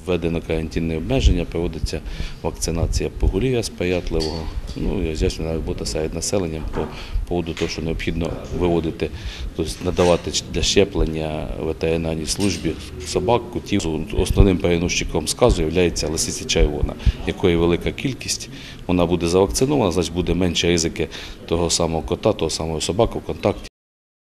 введено карантинне обмеження, проводиться вакцинація поголів'я спаятливого, ну і роз'яснена робота серед населення по поводу того, що необхідно виводити, тобто надавати для щеплення ветеринарній службі собак, котів. Основним переносчиком сказу є лисиця червона, якої велика кількість. Вона буде завакцинована, значить буде менше ризики того самого кота, того самого собаки в контакті